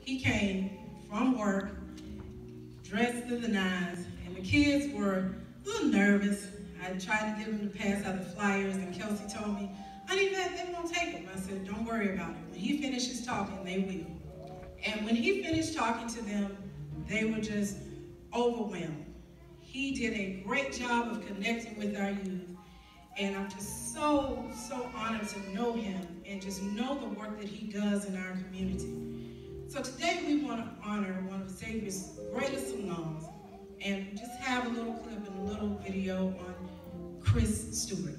He came from work, dressed to the nines, and the kids were a little nervous. I tried to get them to pass out the flyers, and Kelsey told me, "Honey, they won't take them." I said, "Don't worry about it. When he finishes talking, they will." And when he finished talking to them, they were just overwhelmed. He did a great job of connecting with our youth, and I'm just so honored to know him and just know the work that he does in our community. So today we want to honor one of Xavier's greatest alums, and just have a little clip and a little video on Chris Stewart.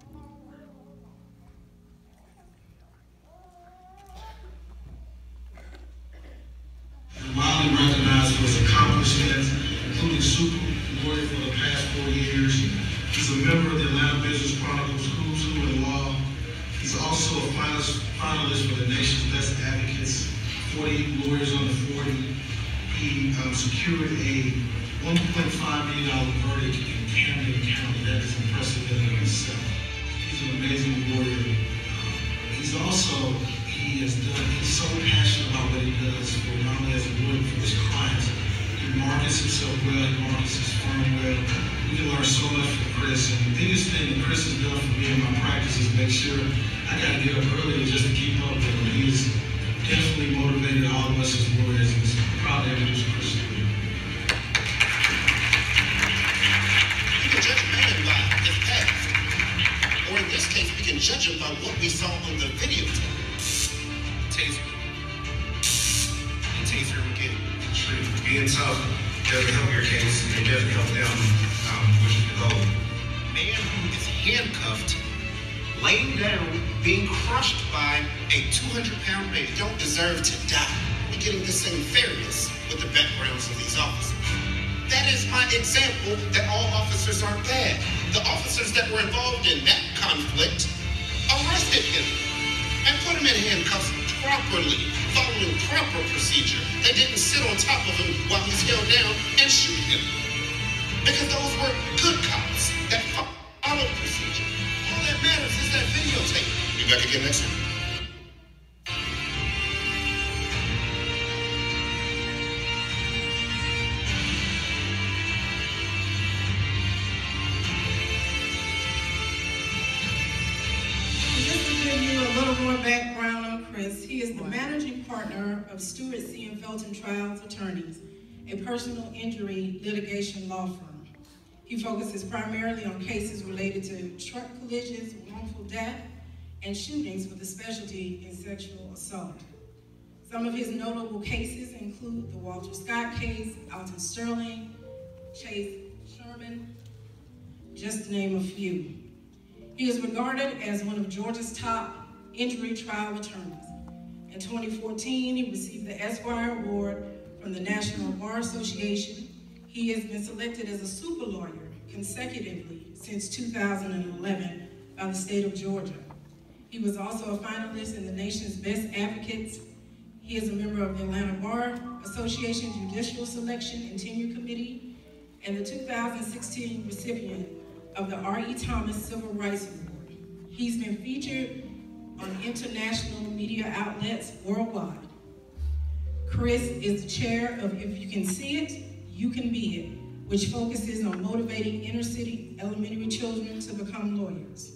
Widely recognized for his accomplishments, including Super Warrior for the past 4 years. He's a member of the Atlanta Business Chronicle's Who's Who in Law. He's also a finalist for the nation's Best Advocates, 40 Lawyers Under 40. He secured a $1.5 million verdict in Camden County. That is impressive in and of itself. He's an amazing lawyer. He's so passionate about what he does, for not only as a lawyer, but for his clients. He markets himself well, he markets his firm well. We can learn so much from Chris. And the biggest thing that Chris has done for me in my practice is make sure I got to get up early just to keep up with him. He's definitely motivated all of us as lawyers, and I'm proud to introduce Chris Stewart. You can judge a man by his past, or in this case, we can judge him by what we saw on the videotape. Taser. And Taser will get it. Being tough doesn't help your case, and it doesn't help them, which is the goal. Man who is handcuffed, laying down, being crushed by a 200-pound man don't deserve to die. We're getting this thing fairness with the backgrounds of these officers. That is my example that all officers aren't bad. The officers that were involved in that conflict arrested him and put him in handcuffs properly, following proper procedure. They didn't sit on top of him while he's held down and shoot him. Because those were good cops that followed procedure. All that matters is that videotape. Be back again next week. Just to give you a little more background on Chris, he is the managing partner of Stewart C. and Felton Trials Attorneys, a personal injury litigation law firm. He focuses primarily on cases related to truck collisions, wrongful death, and shootings with a specialty in sexual assault. Some of his notable cases include the Walter Scott case, Alton Sterling, Chase Sherman, just to name a few. He is regarded as one of Georgia's top injury trial attorneys. In 2014, he received the Esquire Award from the National Bar Association. He has been selected as a super lawyer consecutively since 2011 by the state of Georgia. He was also a finalist in the nation's Best Advocates. He is a member of the Atlanta Bar Association Judicial Selection and Tenure Committee and the 2016 recipient of the R.E. Thomas Civil Rights Award. He's been featured on international media outlets worldwide. Chris is the chair of If You Can See It, You Can Be It, which focuses on motivating inner-city elementary children to become lawyers.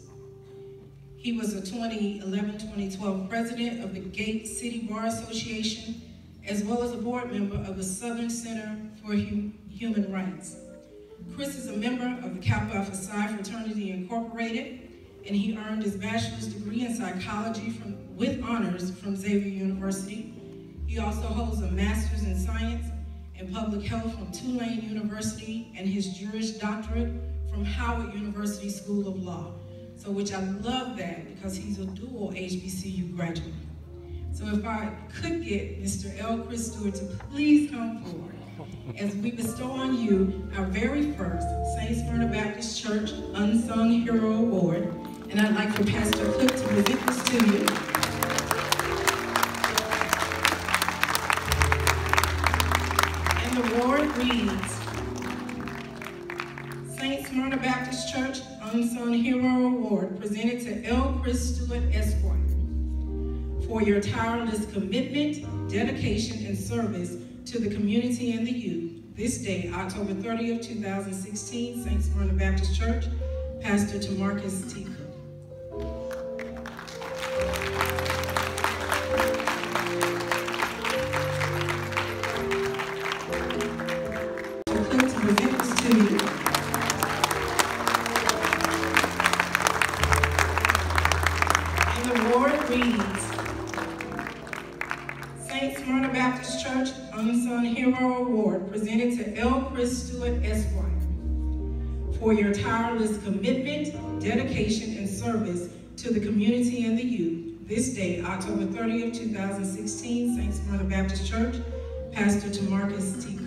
He was a 2011-2012 president of the Gate City Bar Association, as well as a board member of the Southern Center for Human Rights. Chris is a member of the Kappa Alpha Psi Fraternity Incorporated, and he earned his bachelor's degree in psychology with honors from Xavier University. He also holds a master's in science and public health from Tulane University and his Juris Doctorate from Howard University School of Law. So which I love that because he's a dual HBCU graduate. So if I could get Mr. L. Chris Stewart to please come forward as we bestow on you our very first St. Smyrna Baptist Church Unsung Hero Award. And I'd like for Pastor Cliff to present this to you. And the award reads, St. Smyrna Baptist Church Unsung Hero Award presented to L. Chris Stewart, Esquire, for your tireless commitment, dedication, and service to the community and the youth. This day, October 30th, 2016, St. Smyrna Baptist Church, Pastor Tamarcus T. Cook. To present this to you. And the award reads, St. Smyrna Baptist Church Unsung Hero Award presented to L. Chris Stewart, Esquire, for your tireless commitment, dedication, and service to the community and the youth. This day, October 30th, 2016, St. Smyrna Baptist Church, Pastor Tamarcus T. Cook.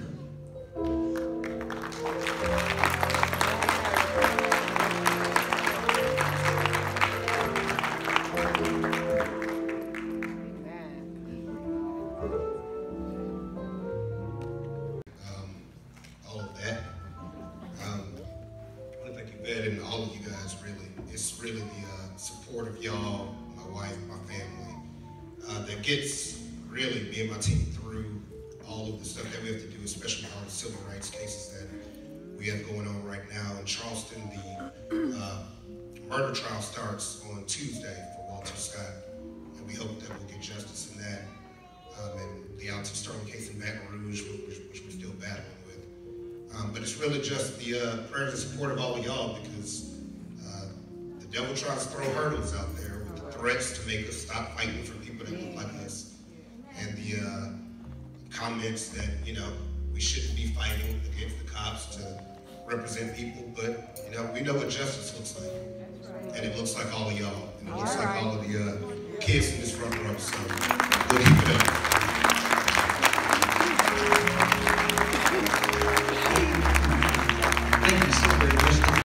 And all of you guys, really. It's really the support of y'all, my wife, my family, that gets really me and my team through all of the stuff that we have to do, especially all the civil rights cases that we have going on right now. In Charleston, the murder trial starts on Tuesday for Walter Scott, and we hope that we'll get justice in that. And the Alton Sterling case in Baton Rouge, which we're still battling with. But it's really just the prayers and support of all of y'all, because the devil tries to throw hurdles out there with threats to make us stop fighting for people that look like us. And the comments that, you know, we shouldn't be fighting against the cops to represent people, but, you know, we know what justice looks like. And it looks like all of y'all. And it looks like all of the kids in this front row, so we'll keep it up.